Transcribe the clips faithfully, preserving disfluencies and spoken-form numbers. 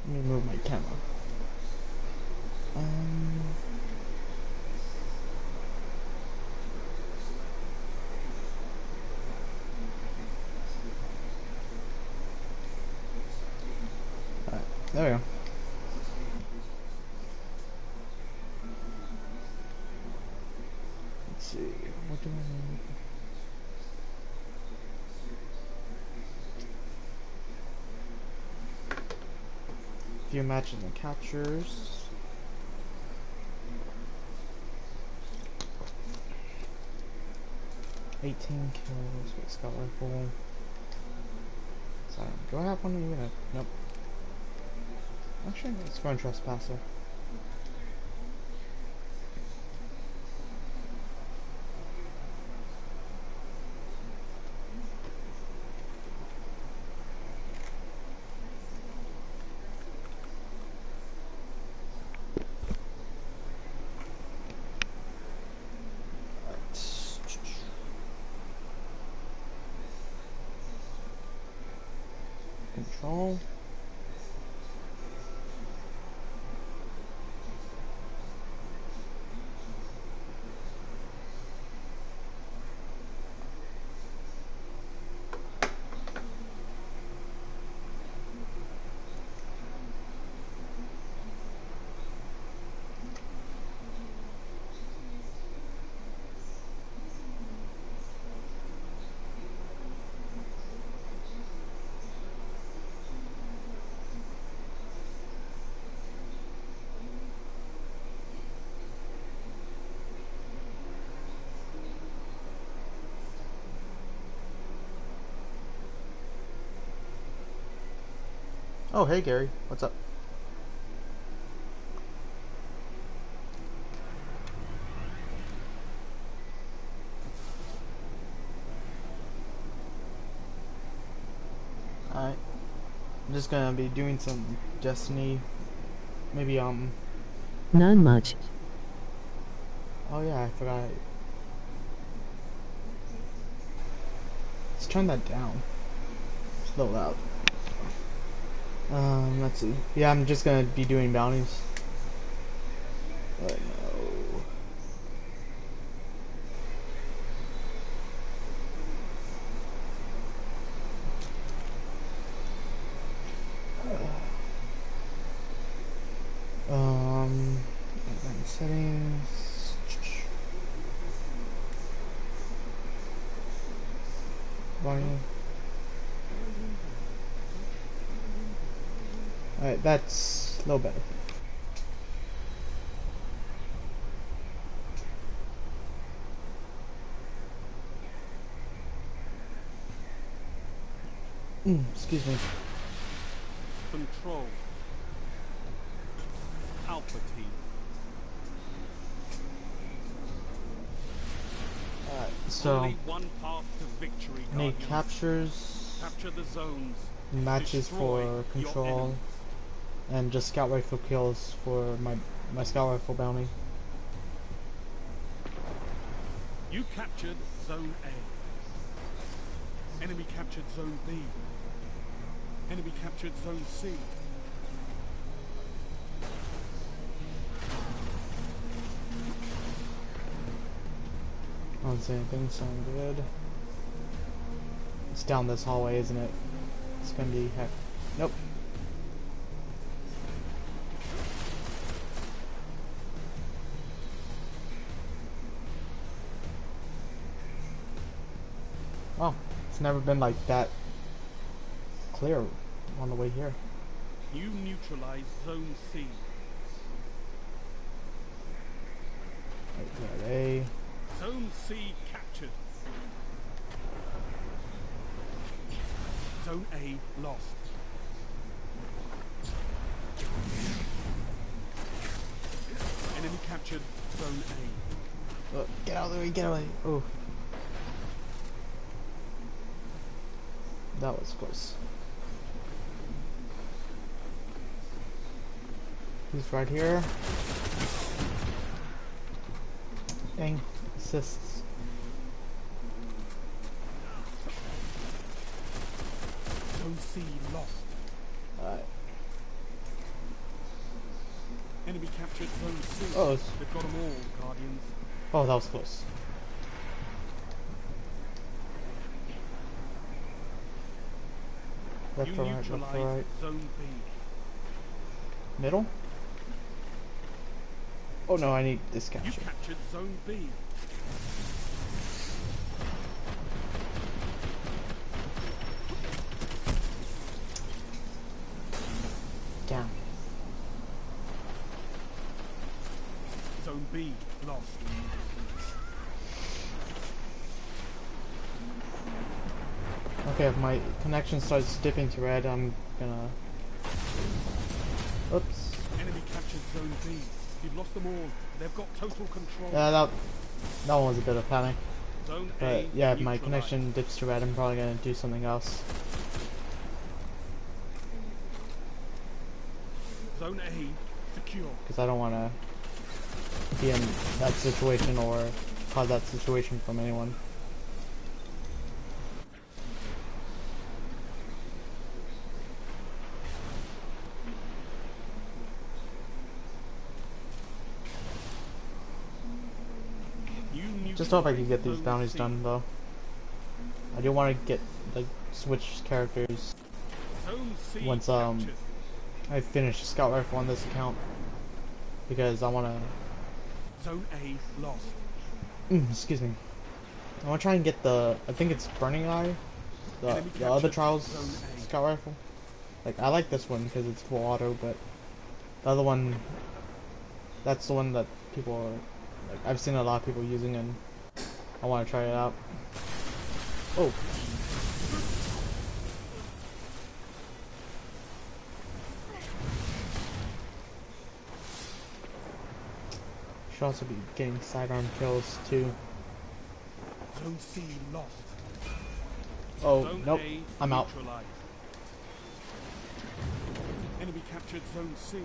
Let me move my camera. Um. Alright, there we go. Let's see. What do I need? Few matches and captures. eighteen kills with scout rifle. Sorry, do I have one even? Nope. Actually, let's go and trespasser. Control. Oh, hey Gary, what's up? Alright, I'm just gonna be doing some Destiny. Maybe, um. Not much. Oh, yeah, I forgot. Let's turn that down. It's a little loud. Um, let's see. Yeah, I'm just gonna be doing bounties. But no. Um, advanced settings. Volume. Alright, that's a little better. Mm, excuse me. Control. Alpha team. Alright, so Only one path to victory, any Guardians. captures, Capture the zones. matches Destroy for your control, enemies. and just scout rifle kills for my my scout rifle bounty. You captured Zone A. Enemy captured Zone B. Enemy captured Zone C. I don't see anything sound good. It's down this hallway, isn't it? It's gonna be heck. Nope. Oh, it's never been like that clear on the way here. You neutralize Zone C. Right, A. Zone C captured. Zone A lost. Enemy captured Zone A. Oh, get out of the way, get away. Oh. That was close. He's right here. Dang. Assists. Zone C lost. Alright. Enemy captured zone C. Oh, it's- They've got them all, Guardians. Oh, that was close. Left You to right, left to neutralize right. zone B. Middle? Oh no, I need this You capture. captured zone B. Down. Zone B lost. Okay, if my connection starts dipping to red, I'm gonna... Oops. Enemy captured zone B. You've lost them all. They've got total control. Yeah, that, that one was a bit of panic. Zone But A yeah, if my neutralized. connection dips to red, I'm probably gonna do something else. Zone A secure. Because I don't want to be in that situation or cause that situation from anyone. You Just hope I can neutralized get these zone bounties C. done though. I do want to get like switch characters Zone C once um captured. I finish scout rifle on this account because I want to. Zone A lost. Mm, excuse me. I want to try and get the. I think it's Burning Eye, the Enemy the other captured trials Zone A. scout rifle. Like I like this one because it's full auto, but the other one, that's the one that people are. Like I've seen a lot of people using, and I want to try it out. Oh. Should also be getting sidearm kills too. Zone C lost. Oh, Zone nope. A I'm out. neutralized. Enemy captured zone C.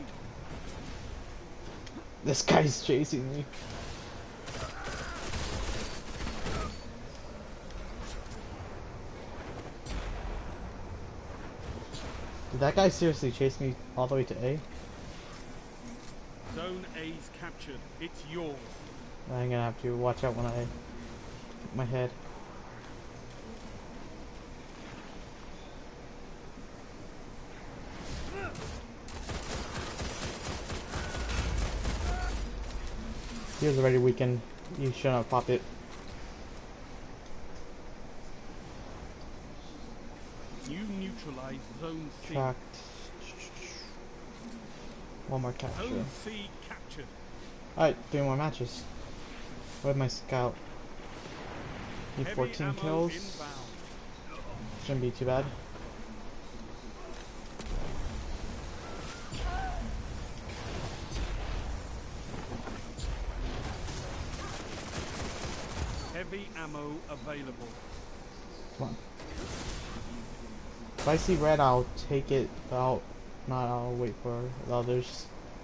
This guy's chasing me. Did that guy seriously chase me all the way to A? Zone A's captured. It's yours. I'm gonna have to watch out when I hit my head. He was already weakened. You shouldn't have popped it. You neutralize zone C. Tracked. One more capture. Zone C captured. Alright, three more matches. Where's my scout? Need Heavy fourteen ammo kills. inbound. Shouldn't be too bad. Heavy ammo available. Come on. If I see red, I'll take it. But I'll not. I'll wait for the others.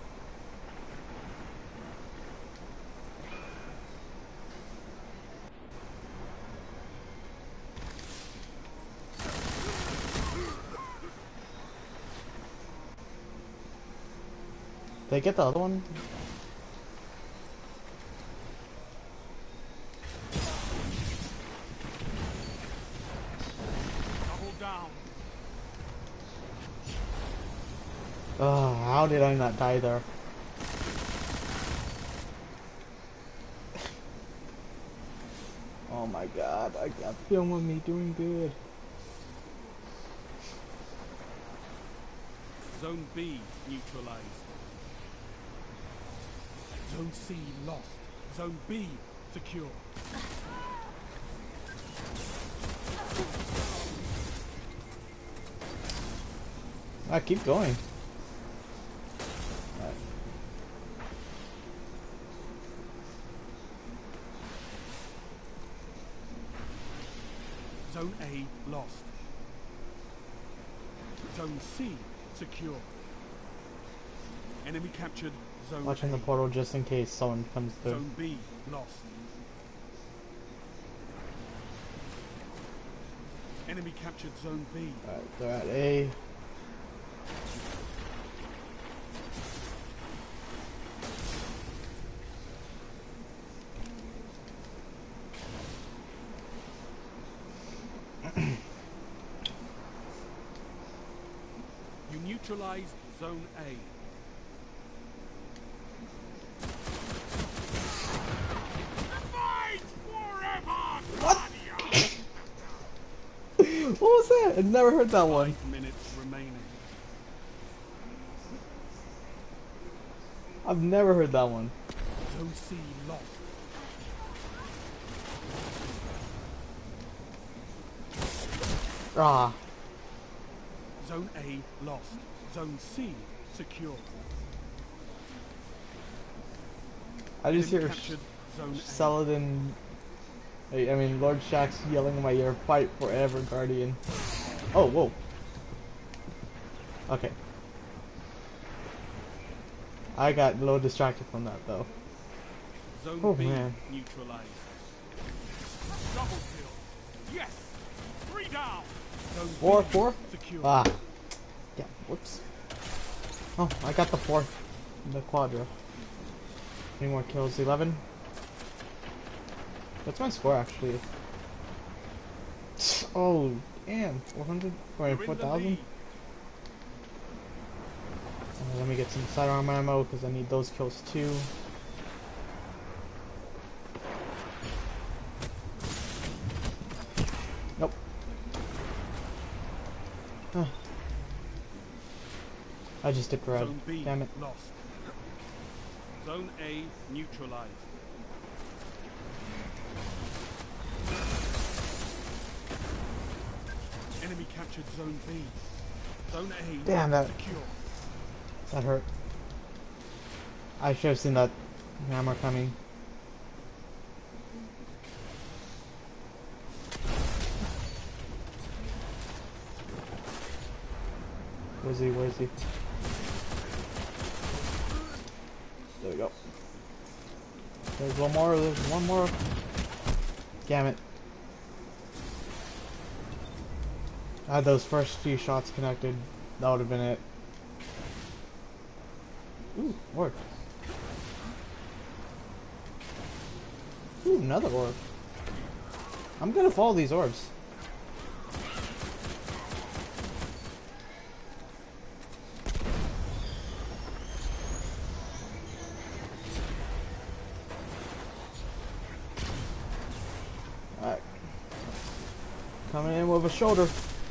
Did I get the other one? Double down. Oh, how did I not die there? Oh my god, I got film of me doing good. Zone B neutralized. Zone C lost. Zone B secure. I keep going. Alright. Zone A lost. Zone C secure. Enemy captured zone Watching A. the portal just in case someone comes through. Zone B lost. Enemy captured zone B. Alright, they're at A. You neutralized Zone A. What? What was that? I've never heard that one. Five minutes remaining. I've never heard that one. Zone C lost. Ah. Zone A lost. Zone C secure. I just Enemy hear captured Zone A. Saladin. I I mean, Lord Shaxx yelling in my ear, "Fight forever, Guardian." Oh, whoa. Okay. I got a little distracted from that, though. Zone Oh, B man. neutralized. Double kill. Yes. Three down. Zone Four, B four? secure. Ah. Yeah, whoops. Oh, I got the fourth. The quadra. Any more kills? eleven? What's my score, actually? Oh, damn. four hundred? Or You're in the four thousand? lead. Uh, let me get some sidearm ammo, because I need those kills, too. Nope. Huh. I just dipped red. Zone B Damn it. lost. Zone A neutralized. Enemy captured Zone B. Zone A Damn, that- secure. That hurt. I should have seen that hammer coming. Where's he? Where's he? There we go. There's one more. There's one more. Damn it. I had those first few shots connected. That would have been it. Ooh, orb. Ooh, another orb. I'm gonna follow these orbs. Alright. Coming in with a shoulder.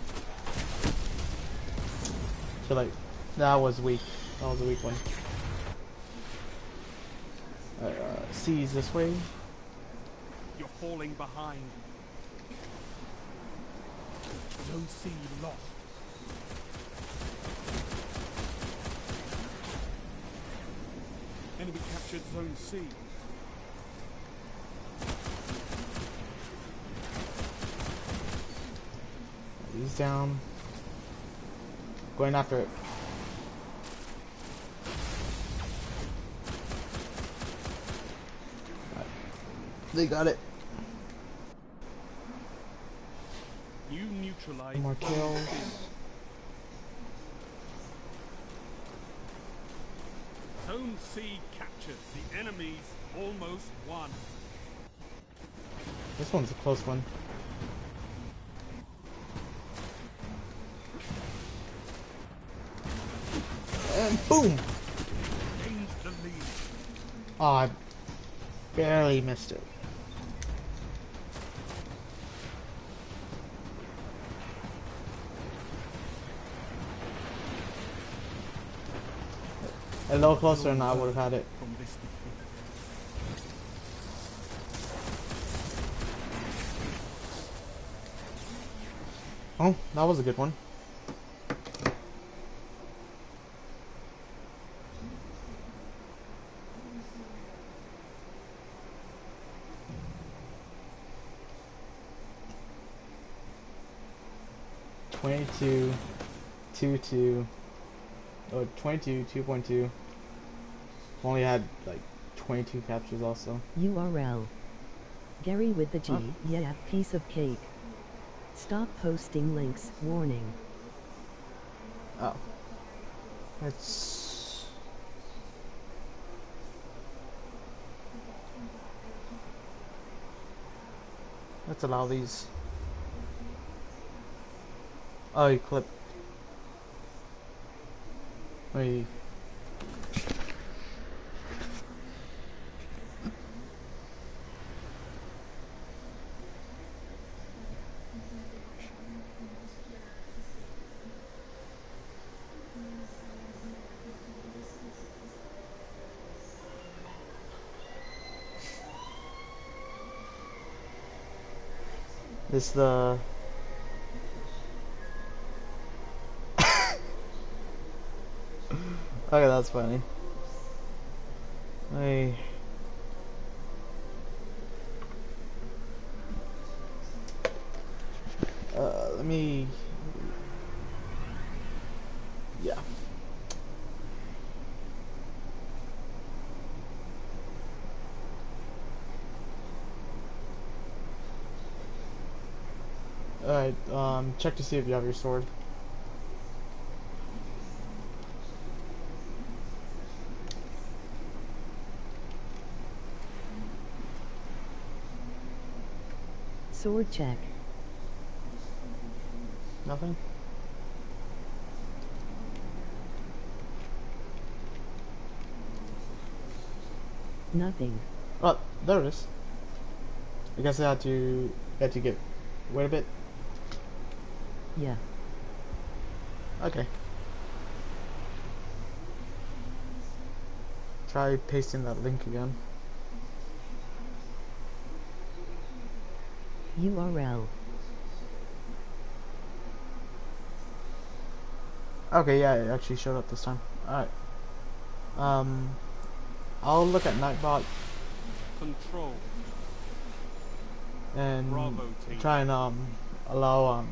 So like, that was weak. That was a weak one. Uh, C's this way. You're falling behind. Zone C lost. Enemy captured Zone C. He's down. Going after it. Alright. They got it. You neutralized More Zone kills. C. Zone C captured. The enemy's almost won. This one's a close one. And boom! Gained the lead. Oh, I barely missed it. A little closer and I would have had it. From this defeat. Oh, that was a good one. Twenty-two, two, two, oh, twenty-two, two point two. Only had like twenty-two captures also. U R L. Gary with the G. Huh? Yeah, piece of cake. Stop posting links. Warning. Oh. Let's... Let's allow these. Oh, you clipped. Wait. This the okay, that's funny. I uh let me yeah. Alright, um check to see if you have your sword. Sword check. Nothing? Nothing. Oh, there it is. I guess I had to had to get wait a bit. Yeah. Okay. Try pasting that link again. U R L. Okay, yeah, it actually showed up this time. Alright. Um I'll look at Nightbot Control. and Bravo team. try and um allow um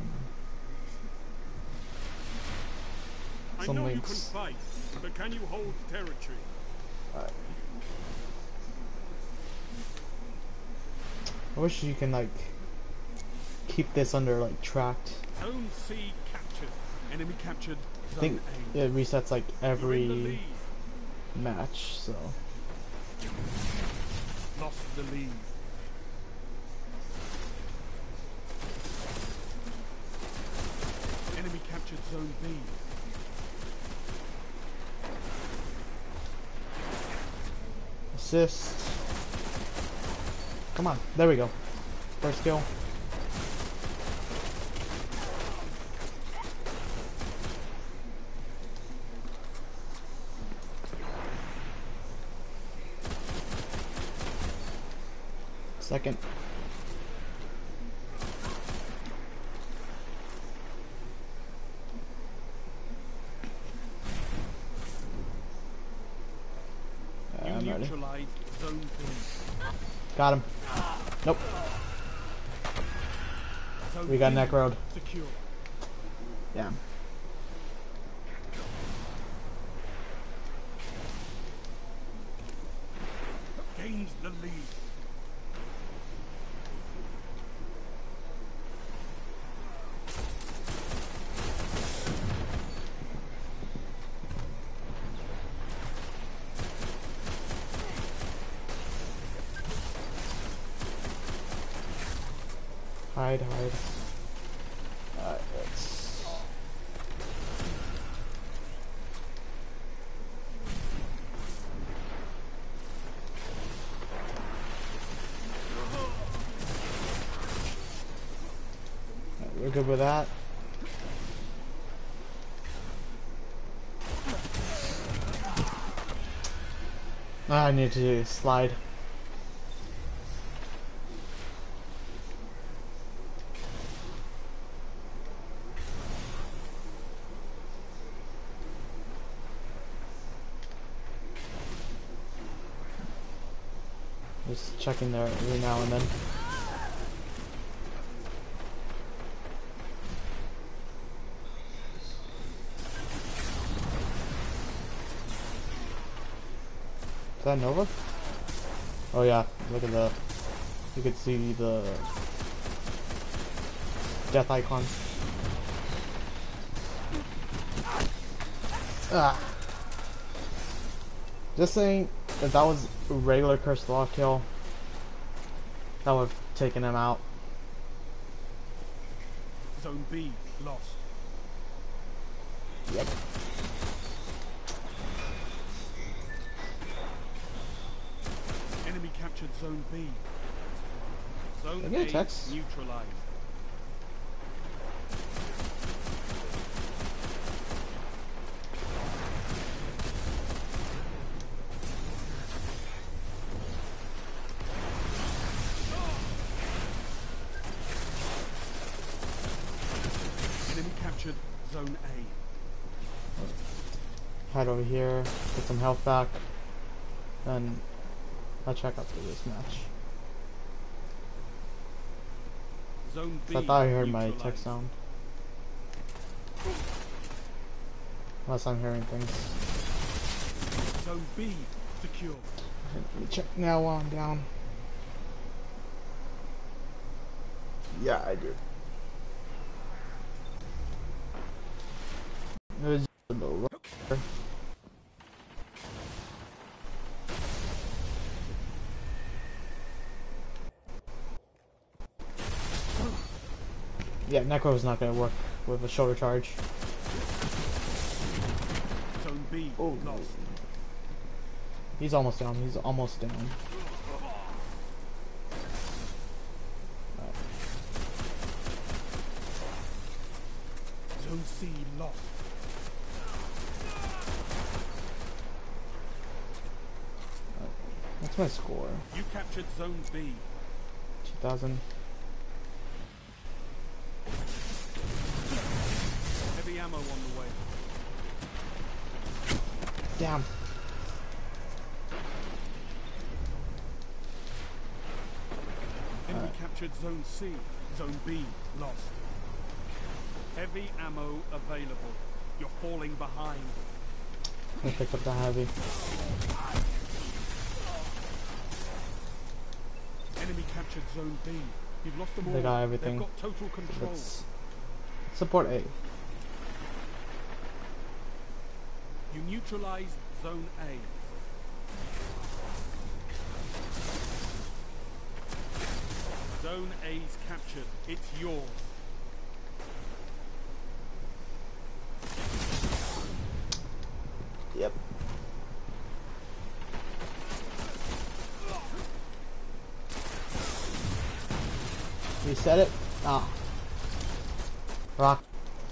I some know links. you can fight, but can you hold territory? Alright. I wish you can like keep this under like tracked. Zone C captured. Enemy captured. I Zone think A. it resets like You're in the every lead. match, so Lost the lead. Enemy captured Zone B. assist. Come on, there we go. First kill. Second. You I'm ready. neutralized Zone B. Got him. Nope. Zone We got B neck road. secure. Yeah. Gains the lead. Hide, hide. Alright, let's. Alright, we're good with that. Ah, I need to slide. Just checking there every now and then. Is that Nova? Oh yeah, look at the, you can see the death icon. Ah. Just saying, if that was a regular cursed law kill, that would have taken him out. Zone B lost. Yep. captured Zone B. Zone Did I get a A text? neutralized. Enemy captured Zone A. Head over here, get some health back, then I'll check out through this match. Zone B So I thought I heard my neutralized. text sound. Unless I'm hearing things. Zone B secure. Let me check now while I'm down. Yeah, I did. It was just a little rougher. Yeah, Necro's not gonna work with a shoulder charge. Zone B Oh, lost. he's almost down. He's almost down. Alright. Zone C lost. What's my score? You captured Zone B. two thousand. Heavy ammo on the way. Damn. Enemy Alright. captured Zone C. Zone B lost. Heavy ammo available. You're falling behind. I picked up the heavy. Enemy captured Zone B. You've lost them all. They got everything. They've got total control. Let's support A. You neutralized Zone A. Zone A's captured. It's yours. Yep. Reset it. Ah. Rock.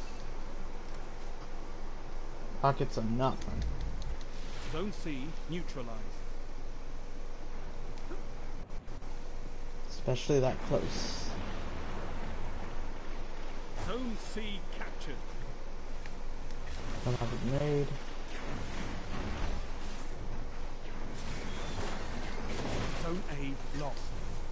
Rockets are not fun. Zone C neutralized. Especially that close. Zone C captured. Don't have a grenade. Zone A lost.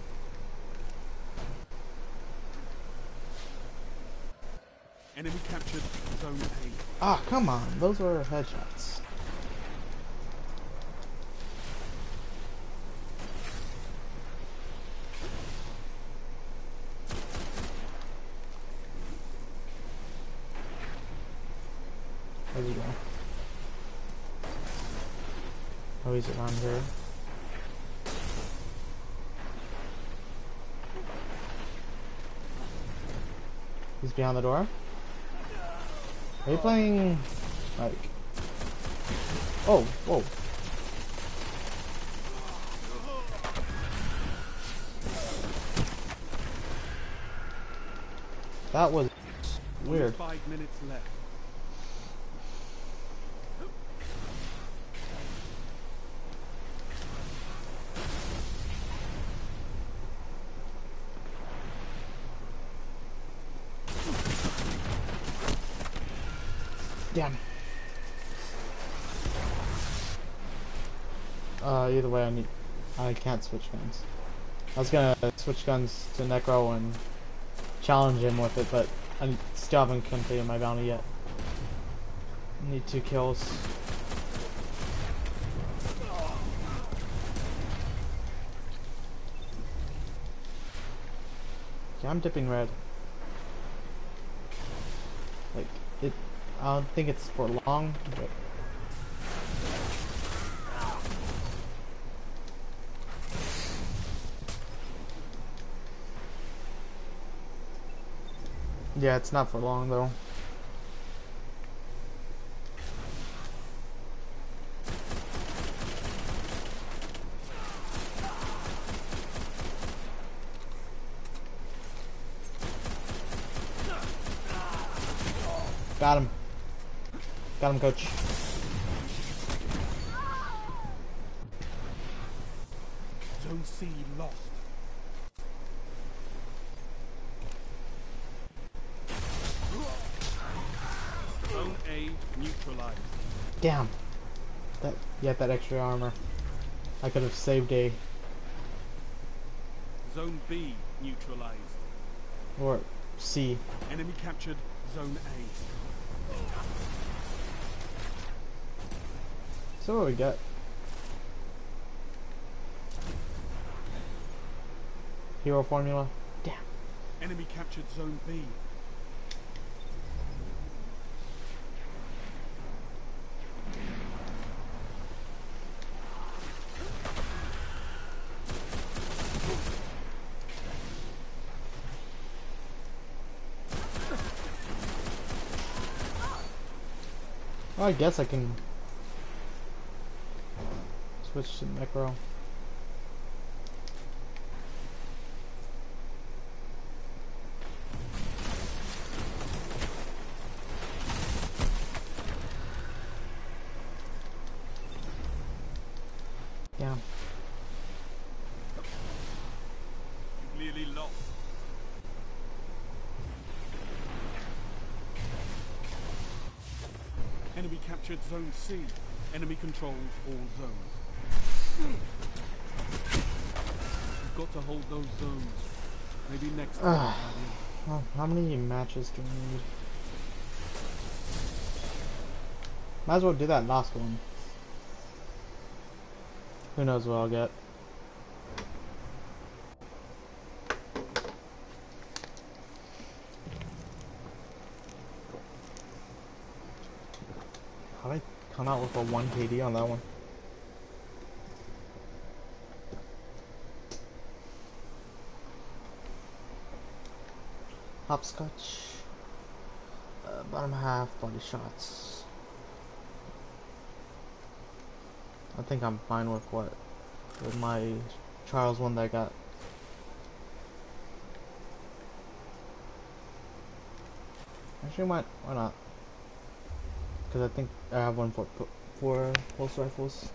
Enemy captured Zone A. Ah, come on. Those were headshots. Where'd he go? Oh, he's around here. He's behind the door. Are you playing like? Oh, whoa! That was Only weird. five minutes left. Damn. Uh, either way, I need. I can't switch guns. I was gonna switch guns to Necro and challenge him with it, but I still haven't completed my bounty yet. Need two kills. Yeah, I'm dipping red. Like it. I don't think it's for long, but. Yeah, it's not for long though. Got him. Got him, coach. Zone C lost. Zone A neutralized. Damn. That, yeah, that extra armor. I could have saved A. Zone B neutralized. Or C. Enemy captured Zone A. So what we got? Hero formula. Damn. Enemy captured Zone B. Well, I guess I can switch to Necro. Yeah. Clearly lost. Enemy captured Zone C. Enemy controls all zones. You've got to hold those zones. Maybe next time. Ah. Well, how many matches do we need? Might as well do that last one. Who knows what I'll get. How did I come out with a one K D on that one? Hopscotch. Uh, bottom half, body shots. I think I'm fine with what? With my Charles one that I got. Actually, why, why not? Because I think I have one for, for pulse rifles.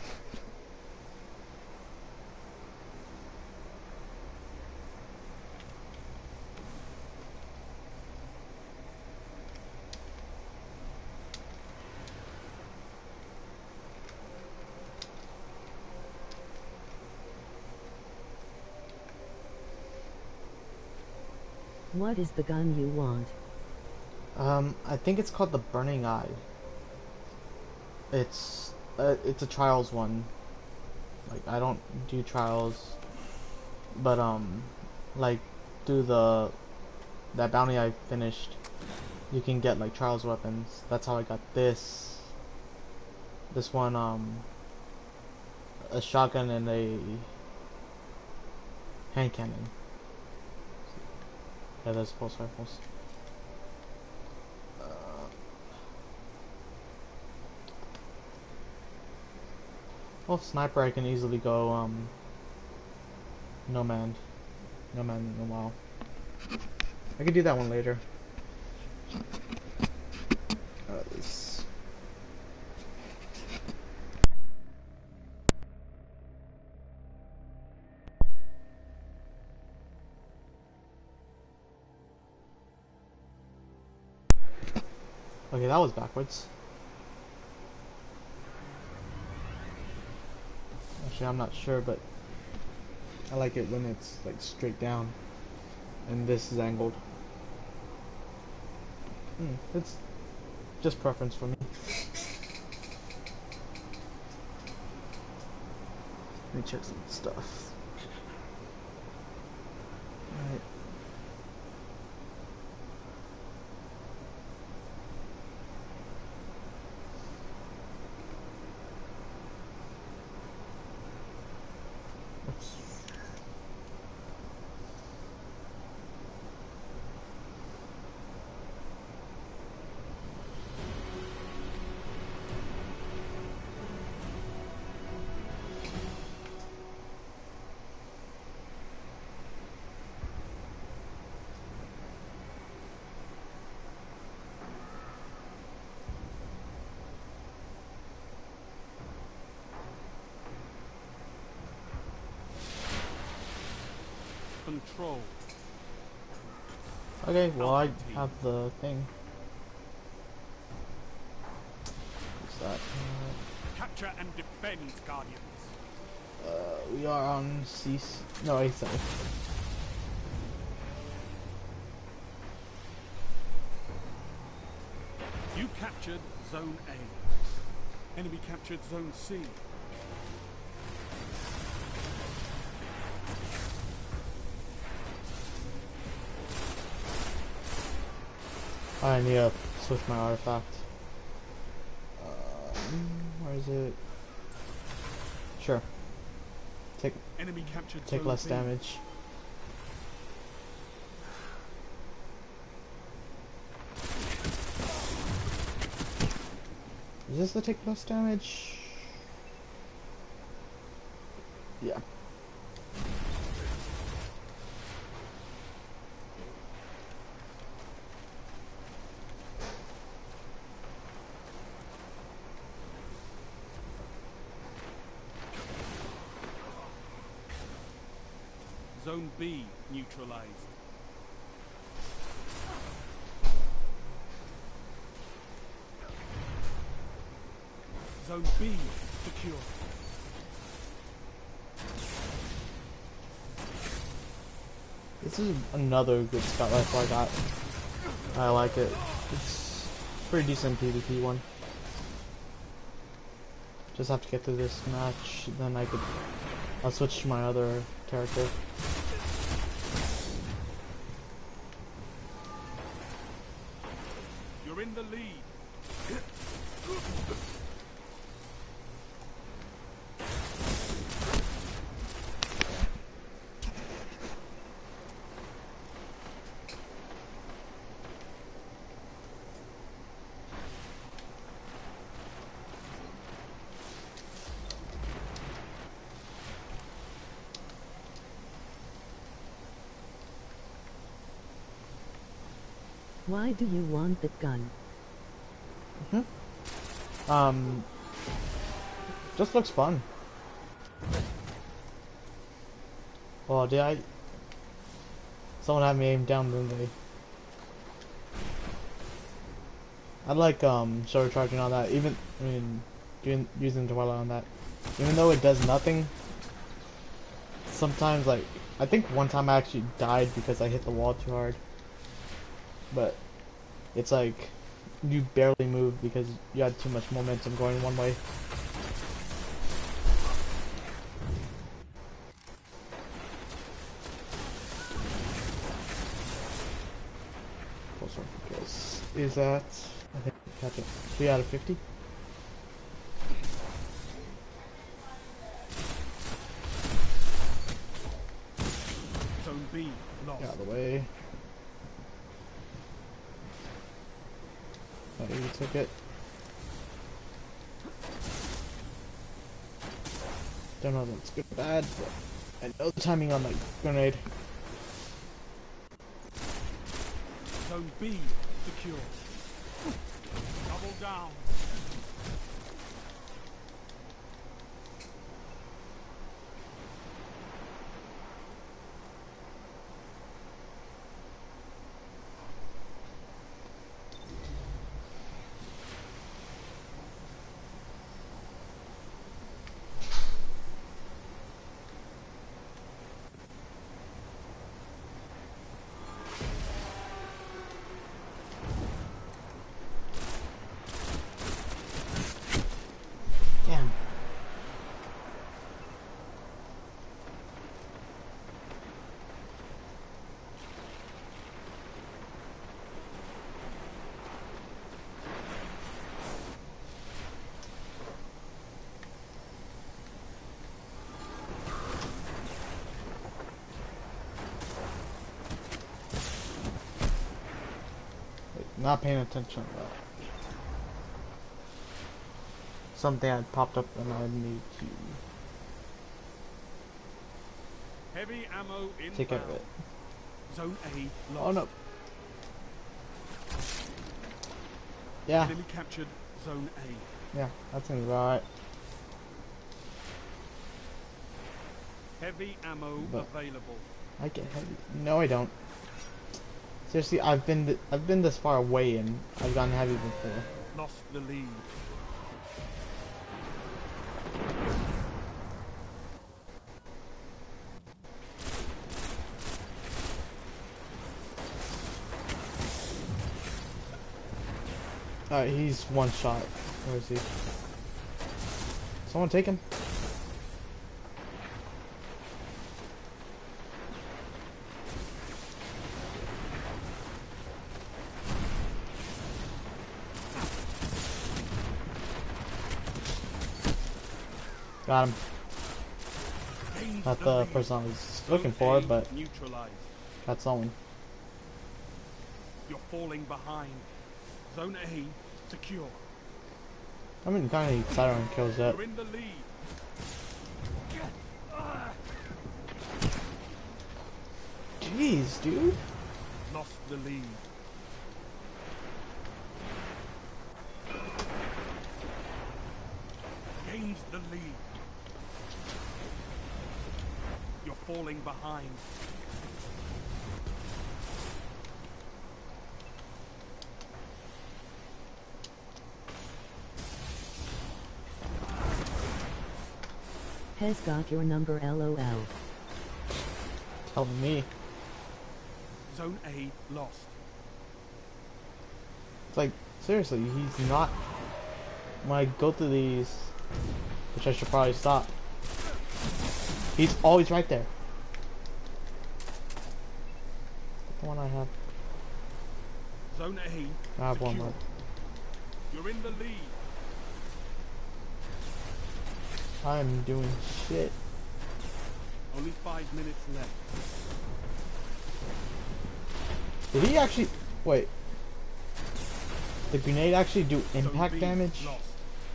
What is the gun you want? Um, I think it's called the Burning Eye. It's uh, it's a trials one. Like I don't do trials, but um, like through the that bounty I finished, you can get like trials weapons. That's how I got this. This one um, a shotgun and a hand cannon. Yeah, there's pulse rifles. Uh, well, sniper I can easily go um, no man, no man, no wow. I could do that one later. Uh, this. Okay, that was backwards. Actually, I'm not sure, but I like it when it's like straight down, and this is angled. Hmm, it's just preference for me. Let me check some stuff. Alright. Oops. control. Okay, well I Alpha team. have the thing. What's that? Capture and defend, Guardians. Uh, we are on C. No, A seven. You captured Zone A. Enemy captured Zone C. I need to switch my artifact. Um, where is it? Sure. Take Enemy captured take Zone less B. damage. Is this the take less damage? Yeah. Zone B neutralized. Zone B secure. This is another good scout rifle I got. I like it. It's pretty decent PvP one. Just have to get through this match, then I could. I'll switch to my other character. You're in the lead. Why do you want that gun? Um, just looks fun. Well, did I? Someone had me aimed down, didn't they? I like um charging on that. Even I mean, doing using Dweller on that. Even though it does nothing. Sometimes, like, I think one time I actually died because I hit the wall too hard. But it's like you barely moved because you had too much momentum going one way. Closer, because is that I think catch it three out of fifty. Zone B lost. Get out of the way. Oh, you took it. Don't know if it's good or bad, but I know the timing on the grenade. Zone B secure. Double down. Damn. Not paying attention though. Something had popped up and I need to Heavy ammo inbound. take care of it. Zone A lost. Oh no. Yeah, Enemy captured Zone A. yeah, that seems alright. Heavy ammo But- available. I get heavy. No, I don't. Seriously, I've been th I've been this far away and I've gotten heavy before. Lost the lead. Alright, he's one shot. Where is he? Someone take him. Got him. Not the person I was looking for, but got someone. You're falling behind. Zone A secure. I mean, kind of excited when kills that. You're in the lead. Jeez, dude. Lost the lead. Gained the lead. You're falling behind. Has got your number, lol. Telling me. Zone A lost. It's like, seriously, he's not... When I go through these, which I should probably stop, he's always right there. The one I have. Zone A I have one secure. more. You're in the lead. I'm doing shit. Only five minutes left. Did he actually... Wait. The grenade actually do Zone impact B damage? lost.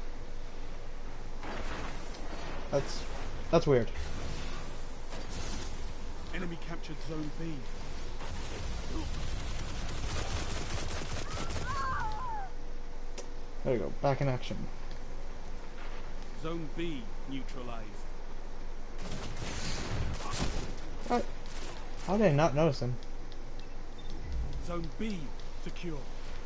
That's... That's weird. Enemy captured Zone B. There you go. Back in action. Zone B neutralized. What? How did I not notice him? Zone B secure.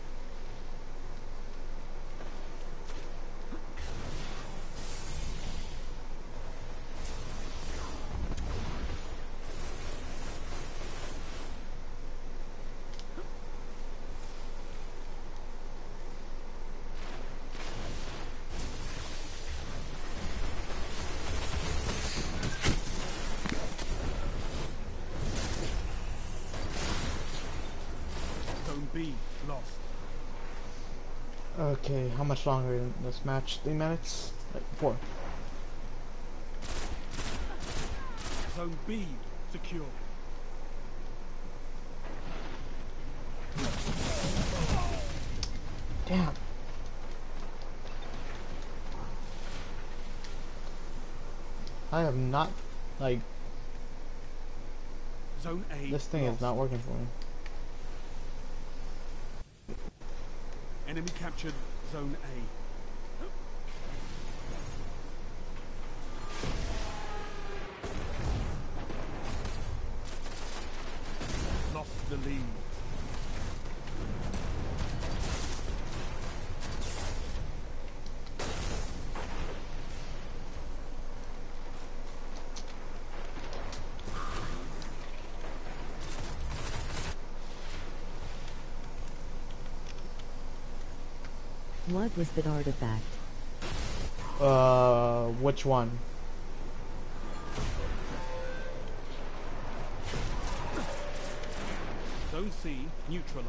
Zone B lost. Okay, how much longer in this match? Three minutes? Like, four. Zone B secure. Damn. I have not, like, Zone A this thing lost. is not working for me. Enemy captured Zone A. Lost the lead. What was that artifact? Uh, which one? Zone C neutralized.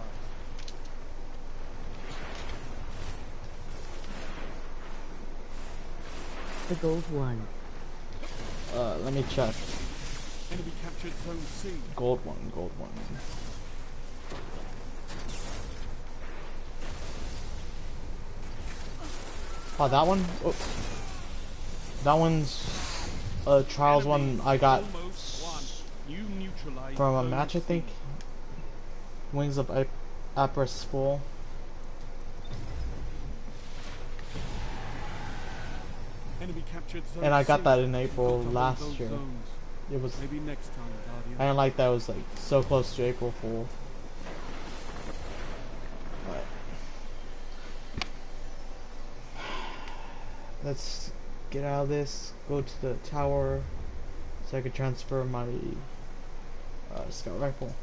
The gold one. Uh, let me check. Enemy captured Zone C. Gold one, gold one. Oh, that one? Oh. That one's a Trials Enemy one I got almost won. You neutralized from a Zone match, I C. think. Wings of Ap Apra Spool. Enemy captured Zone And I got C. that in You April got to hold last those year. zones. it was. Maybe next time, Guardian. I didn't like that it was like so close to April Fool. But let's get out of this. Go to the tower so I can transfer my uh, scout rifle.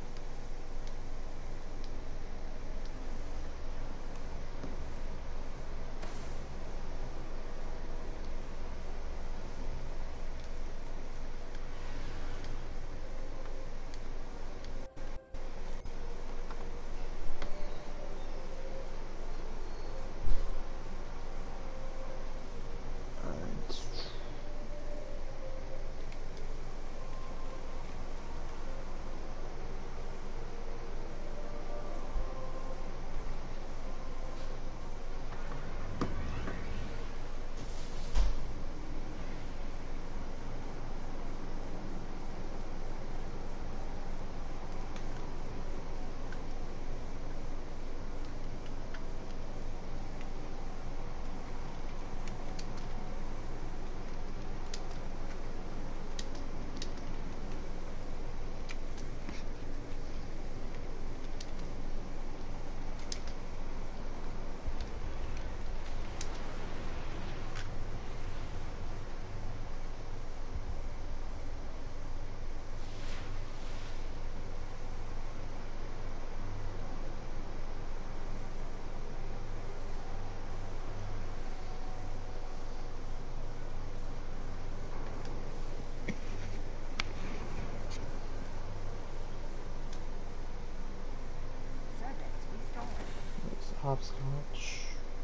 Hopscotch.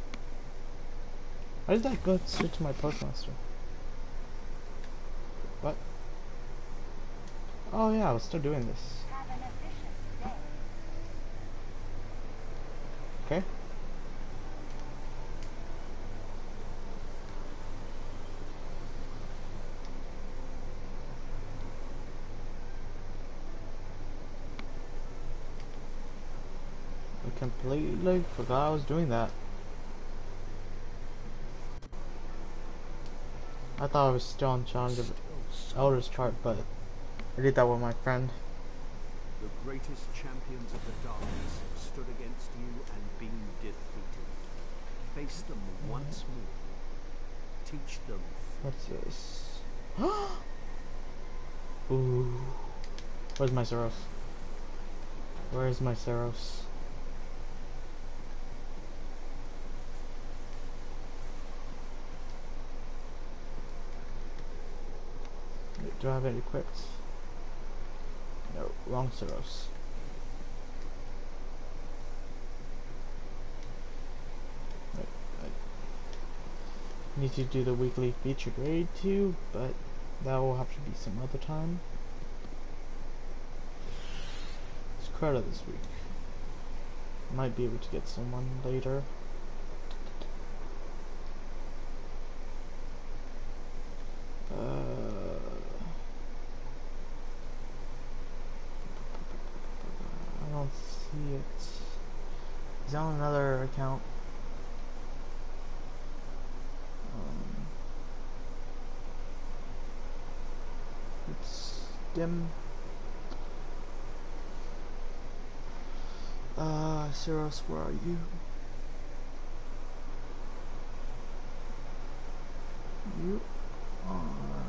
Why did that go straight to my postmaster? What? Oh yeah, I was still doing this. Okay. I completely forgot I was doing that. I thought I was still on Challenge of Elder's chart, but I did that with my friend. The greatest champions of the darkness stood against you and been defeated. Face them once more. Teach them. What's this? Ooh. Where's my Zeros? Where's my Zeros? Do I have it equipped? No, wrong Zeros. I, I need to do the weekly feature grade too, but that will have to be some other time. It's Crota this week. Might be able to get someone later. Uh, I don't see it. He's on another account. Um, it's dim. Uh, Zeros, where are you? You are.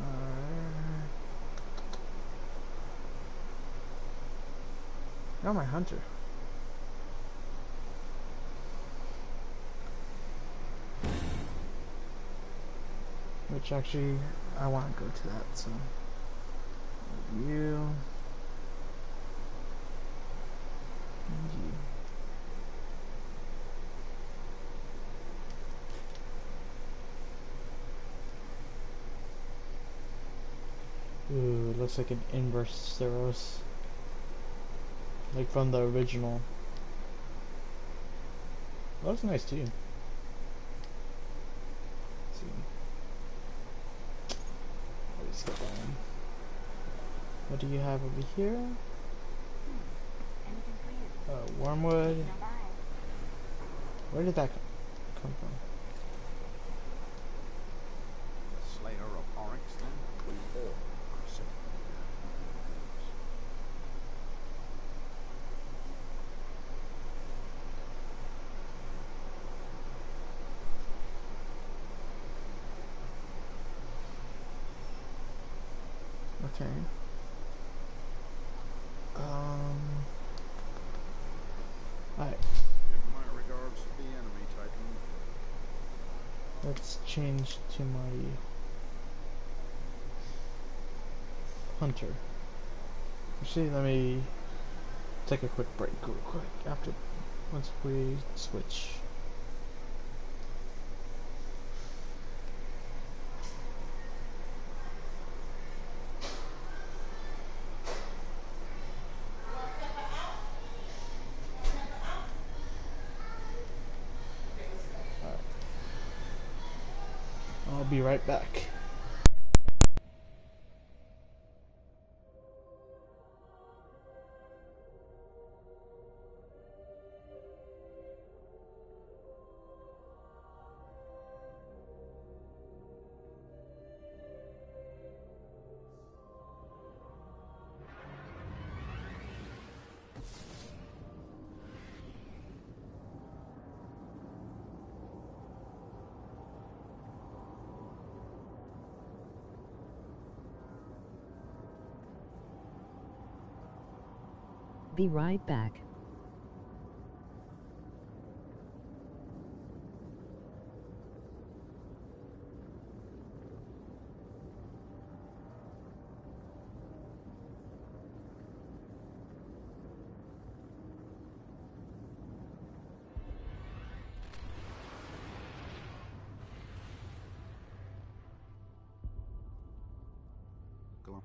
You're my hunter. Which actually, I want to go to that, so. You. And you. Ooh, it looks like an inverse Zeros. Like from the original. That looks nice too. Let's see. Let's get that one. What do you have over here? Uh, Wormwood. Where did that come from? Slayer of Oryx, then? We all are so. turn. Um. Alright. Give my regards to the enemy, Titan. Let's change to my hunter. Actually, let me take a quick break real quick after once we switch. Alright. I'll be right back. Be right back. Go.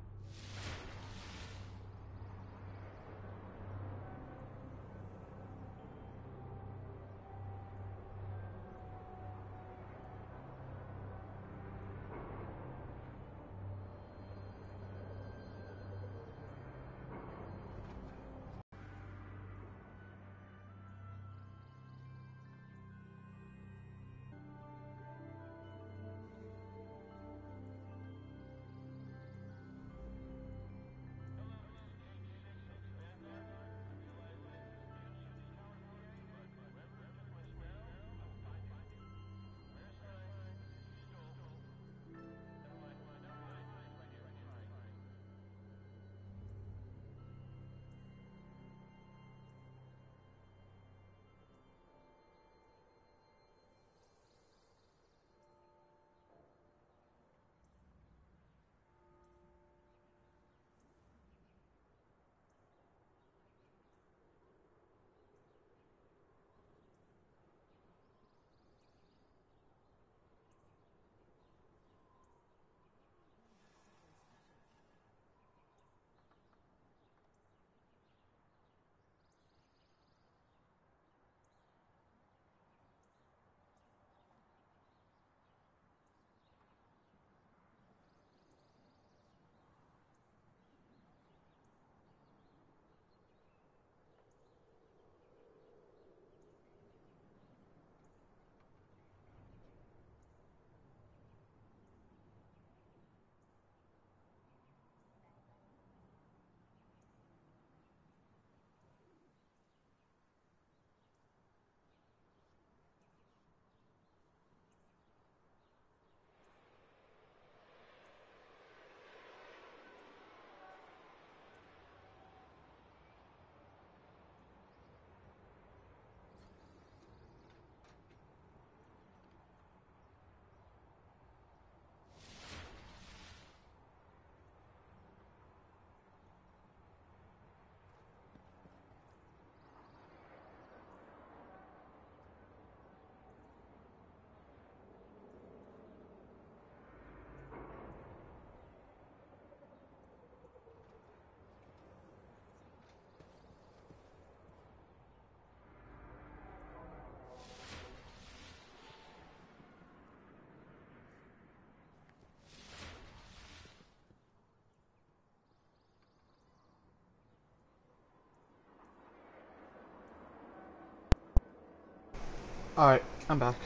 Alright, I'm back.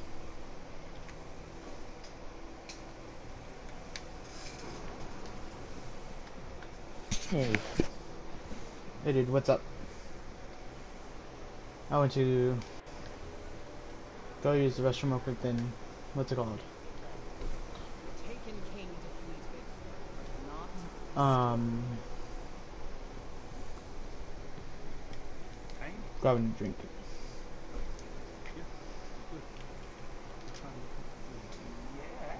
Hey. Hey dude, what's up? I went to go use the restroom real quick, then what's it called? Taken King defeated, but not Um, Pain? grabbing a drink. Yeah. Good. Try and look at the- Yes.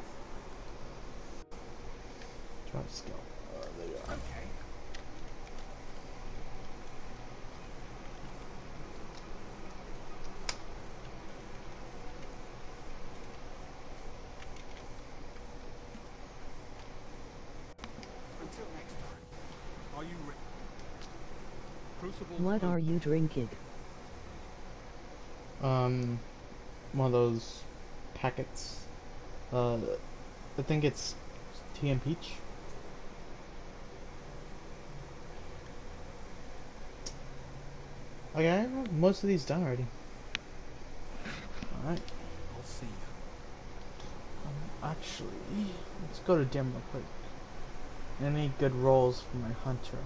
Try to skill. Uh, there you are. Okay. Until next time. Are you ready? Crucible. What are you drinking? Um, one of those packets. Uh, I think it's tea and peach. Okay, I have most of these done already. Alright. I'll see you. Um, actually, let's go to dim real quick. Any good rolls for my hunter?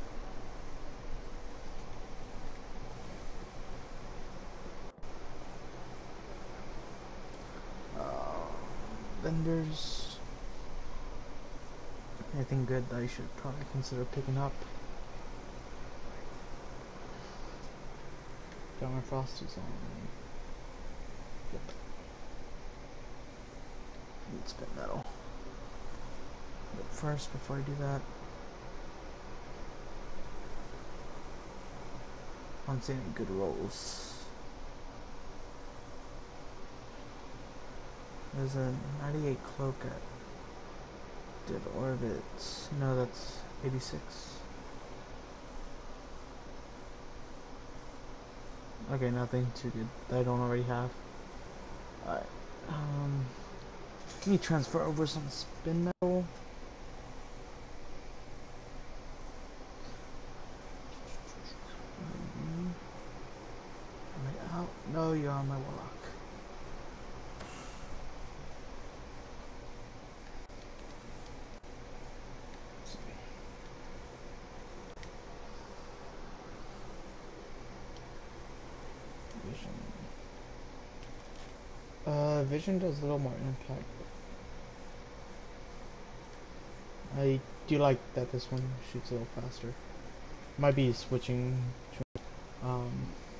Uh, vendors. Anything good that I should probably consider picking up? Got my frosties on. Yep. Need spin metal. But first, before I do that, I don't see any good rolls. There's a ninety-eight cloak at Dead Orbit. No, that's eighty-six. Okay, nothing too good that I don't already have. Alright. Um, let me transfer over some spin metal. Am I out? No, you're on my warlock. Vision. Uh, vision does a little more impact. I do like that this one shoots a little faster. Might be switching to, um,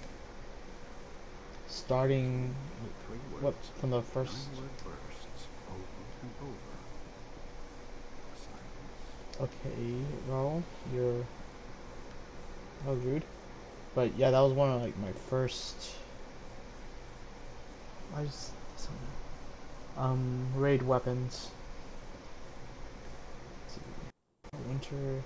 starting Three words. what from the first. Nine word bursts over and over. Silence. Okay, well, you're that was rude, but yeah, that was one of like my first. I just some um raid weapons. Let's see. Winter.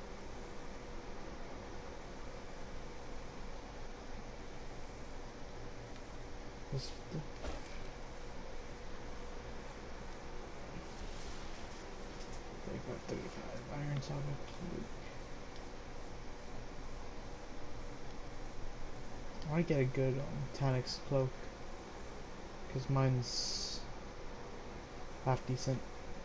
This, I got thirty-five iron socket. I want to get a good um, Tanix cloak because mine's half decent.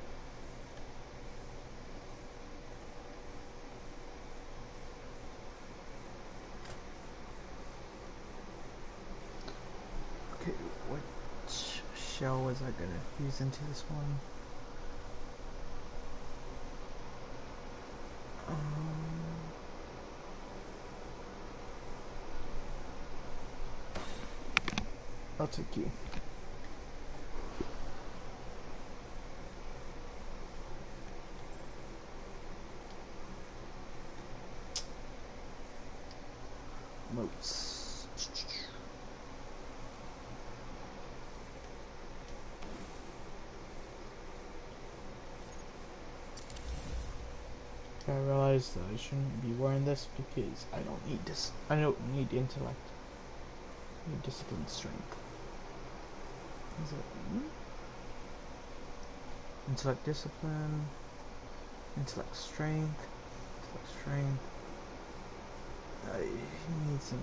Okay, what shell was I gonna use into this one? Um, I'll take you. Moats. I realized that I shouldn't be wearing this because I don't need this. I don't need intellect. I need discipline, strength. Is it hmm? Intellect, discipline, intellect, strength, intellect, strength. I need some.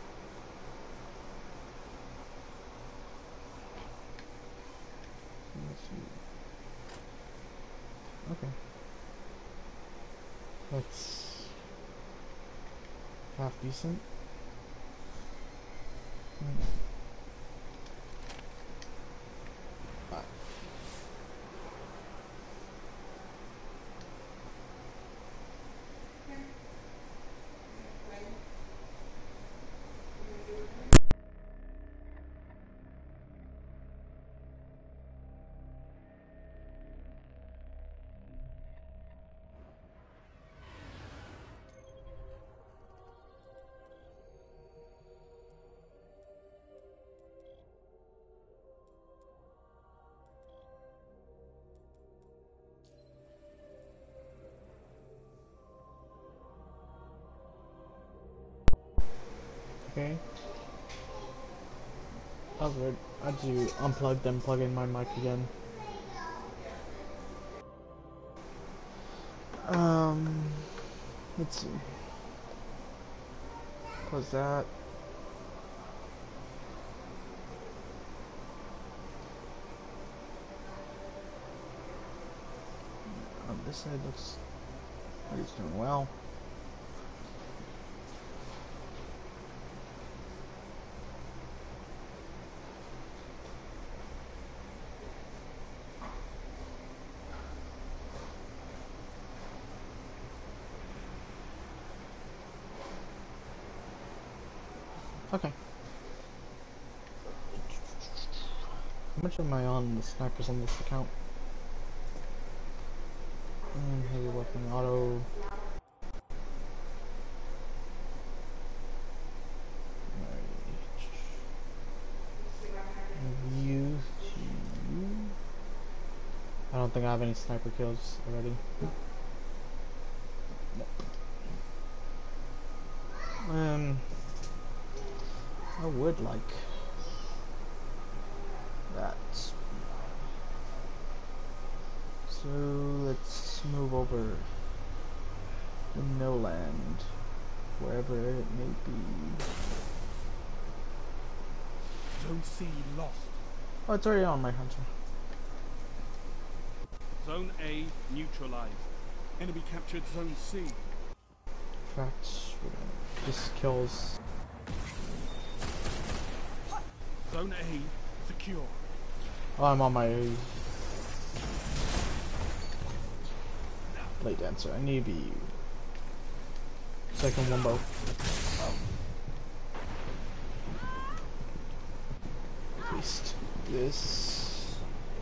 Let's see. Okay. That's half decent. Hmm. Ah. Okay. That was weird. I had to unplug then plug in my mic again. Um, let's see. Close that. On this side looks like it's doing well. Okay. How much am I on the snipers on this account? And heavy weapon auto. View. I don't think I have any sniper kills already. Nope. Um, I would like that. So let's move over the no land, wherever it may be. Zone C lost. Oh, it's already on my hunter. Zone A neutralized. Enemy captured Zone C. Tracks. Just kills. Zone A secure. Oh, I'm on my blade dancer. I need to be second wombo. At least this.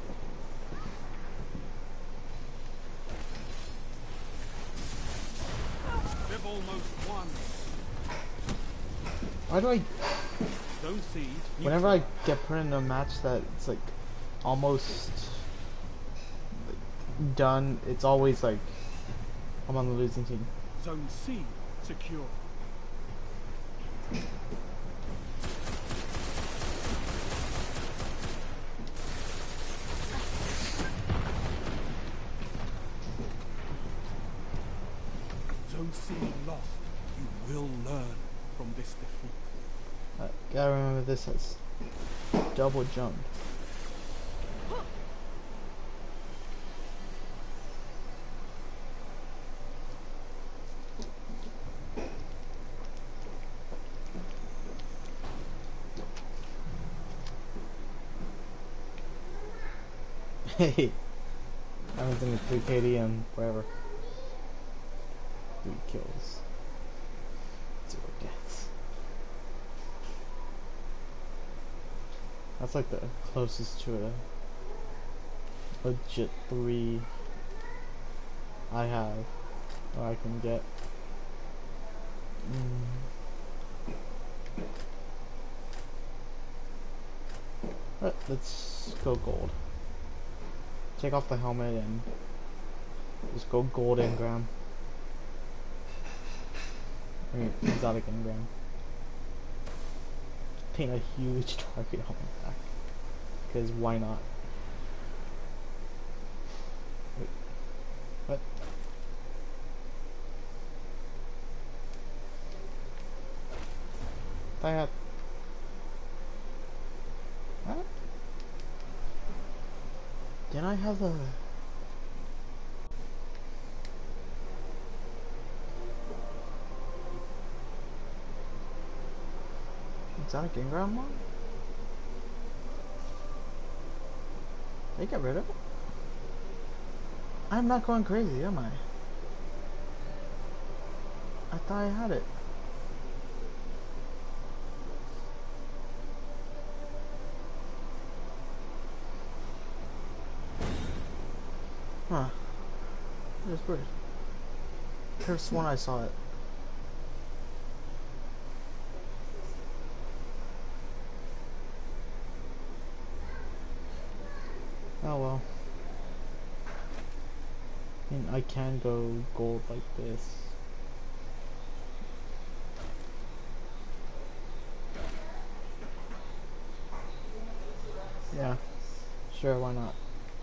They've almost won. Why do I? Zone C. Whenever I get put in a match that it's like almost like, done, it's always like I'm on the losing team. Zone C secure. Zone C lost. You will learn from this defeat. I gotta remember this has double jump. Hey, I was in the three K D and wherever. Three kills. Zero deaths. That's like the closest to a legit three I have, or I can get. Mm. But let's go gold. Take off the helmet and just go gold engram. I mean, exotic engram. Paint a huge target on my back. Because why not? Wait. What? I had. What? Didn't I have the. Exotic engram one? They get rid of it? I'm not going crazy, am I? I thought I had it. Huh. That's weird. I could have sworn I saw it. Oh well. I mean, I can go gold like this. Yeah. Sure, why not?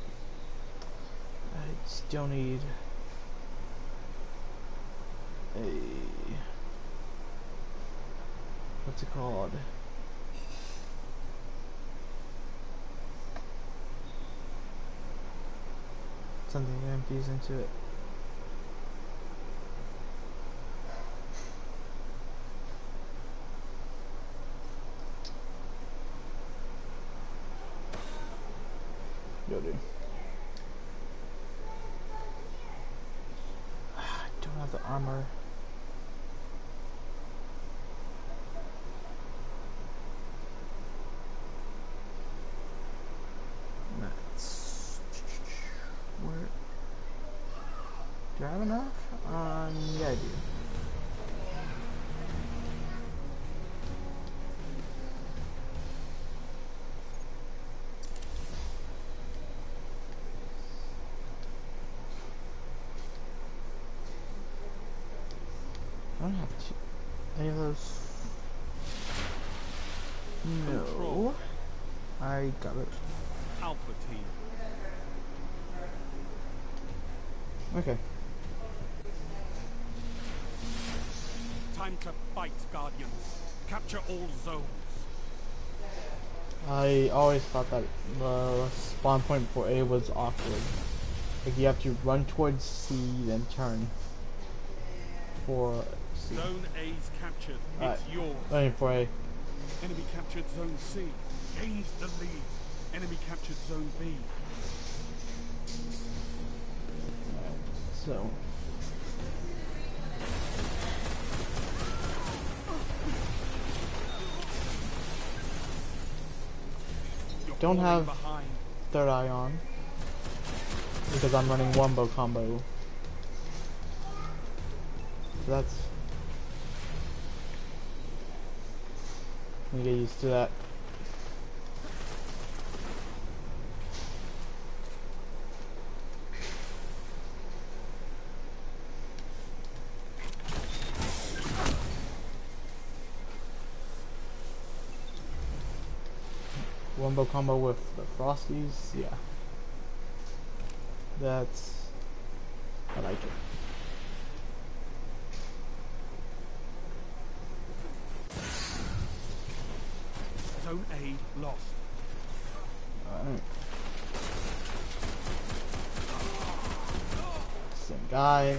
I still need a what's it called? Something to infuse into it. Yo, dude. I don't have the armor. That's where. Do I have enough? Um, yeah, I do. I don't have two, any of those. No. Control. I got it. Alpha team. Okay. Time to fight, Guardians. Capture all zones. I always thought that the spawn point for A was awkward. Like you have to run towards C, then turn for C. Zone A's captured. Alright. It's yours. Running for A. Enemy captured Zone C. Gains the lead. Enemy captured Zone B. So. You're Don't falling have behind. third eye on because I'm running wombo combo. So that's. I'm gonna get used to that. Wombo combo with the Frosties, yeah. That's. I like it. Zone A lost. Alright. Same guy.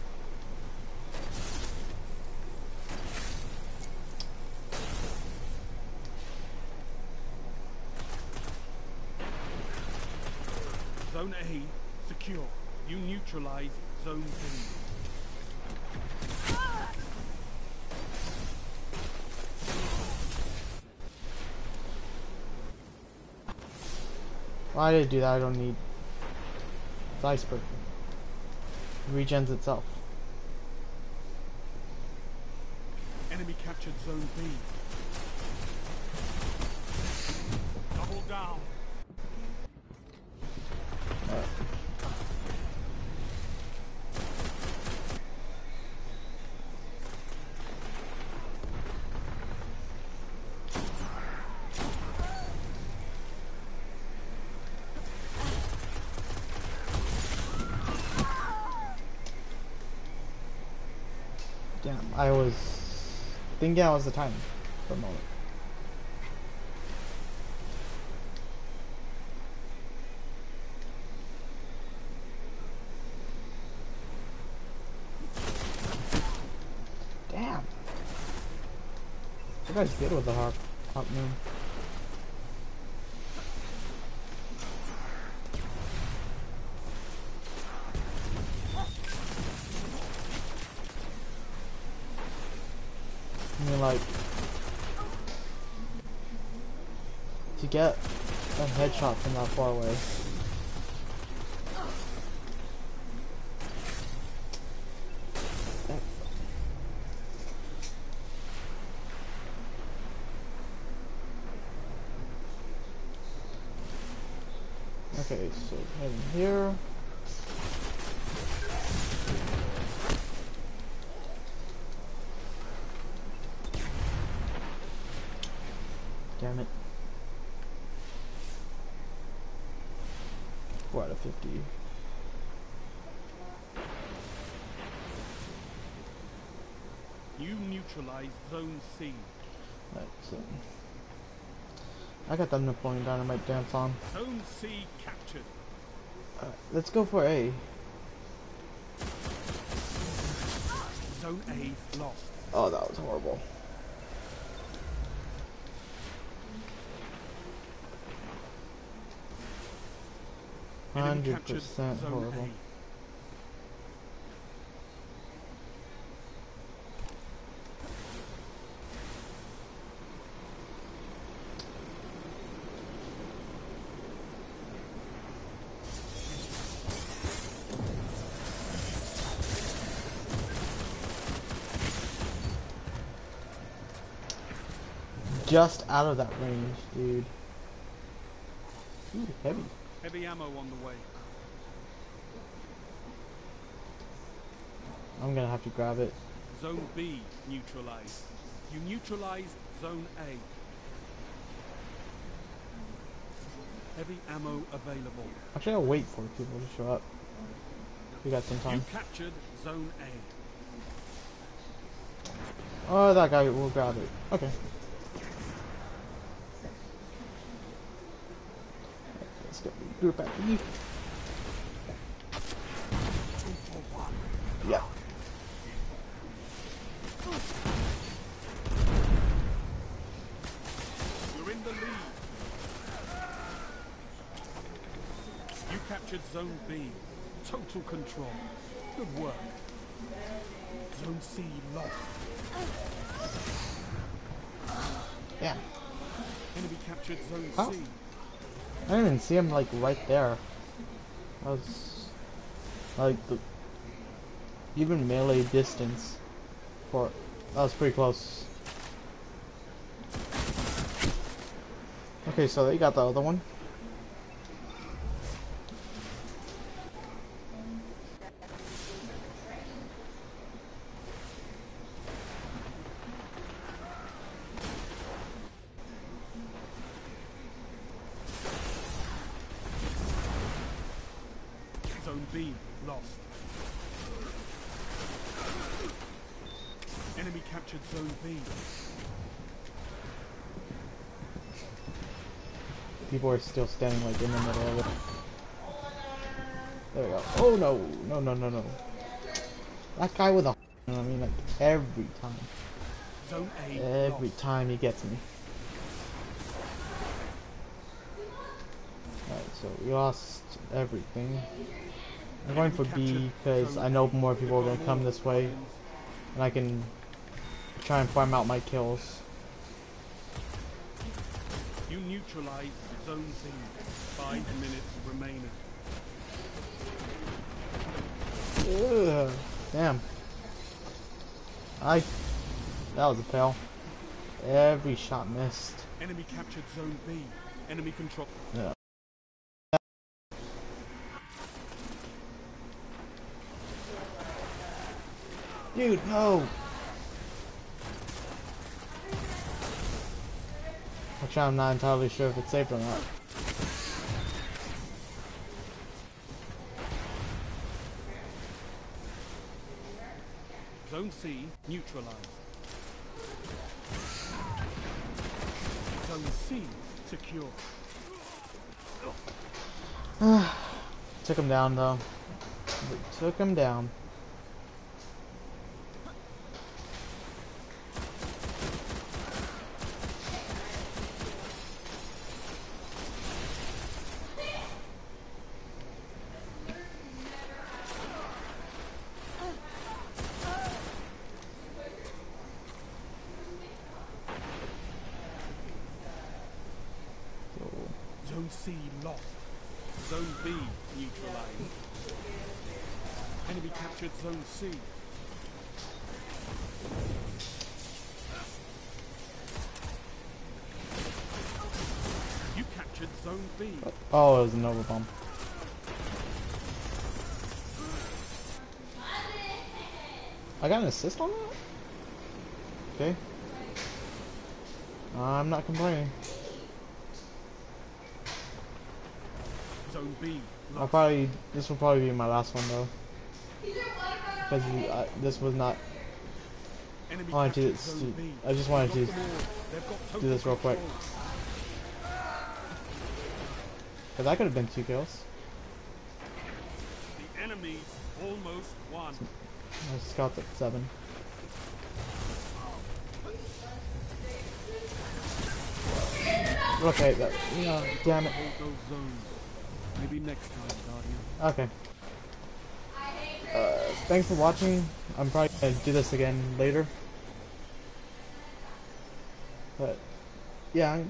Zone A secure. You neutralize Zone B. Why did I do that? I don't need. It's iceberg. It regens itself. Enemy captured Zone B. Double down. Alright. Damn, I was thinking I was the time for a moment. Damn. You guys good with the harp, harp moon. I mean, like, to get a headshot from that far away. Okay, so heading here. Damn it. four out of fifty. You neutralize Zone C. Alright, so I got them Napoleon Dynamite dance on. Zone C captured. Alright, let's go for A. Zone A lost. Oh, that was horrible. Enemy Hundred captured percent Zone horrible. A. Just out of that range, dude. Ooh, heavy. Heavy ammo on the way. I'm gonna have to grab it. Zone B neutralized. You neutralized Zone A. Heavy ammo available. Actually, I'll wait for people to show up. We got some You time. captured Zone A. Oh, that guy will grab it. Okay. Let's go. Group at E. Yeah. You're in the lead. You captured Zone B. Total control. Good work. Zone C lost. Yeah. Enemy captured Zone Huh? C. I didn't even see him like right there. That was like the even melee distance for that was pretty close. Okay, so they got the other one. Zone B lost. Enemy captured Zone B. People are still standing like in the middle of it. There we go. Oh no, no, no, no, no. That guy with a I mean, like every time, Zone A every lost. time he gets me. Alright, so we lost everything. I'm going for B because I know more people are going to come this way and I can try and farm out my kills. You neutralized Zone B. Five minutes remaining. Ugh, damn. I that was a fail. Every shot missed. Enemy captured Zone B. Enemy control. Yeah. Dude, no. Actually, I'm not entirely sure if it's safe or not. Zone C neutralized. Zone C secure. Took him down though. We took him down. Zone C lost. Zone B neutralized. Enemy captured Zone C. You captured Zone B. Oh, it was a Nova bomb. I got an assist on that? Okay. I'm not complaining. Zone B I'll lost. probably, this will probably be my last one though. Because uh, this was not, Enemy I wanted to, captured Zone B. I just wanted They've to got them all. They've got do this real total quick. control. Because that could have been two kills. The enemy's almost won. I scout at seven. Okay, that, no, damn it. Hold those zones. Maybe next time, Guardian. Okay. Uh, thanks for watching. I'm probably gonna do this again later. But, yeah. I-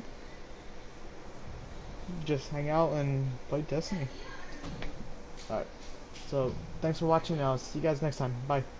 Just hang out and play Destiny. Alright. So, thanks for watching. I'll see you guys next time. Bye.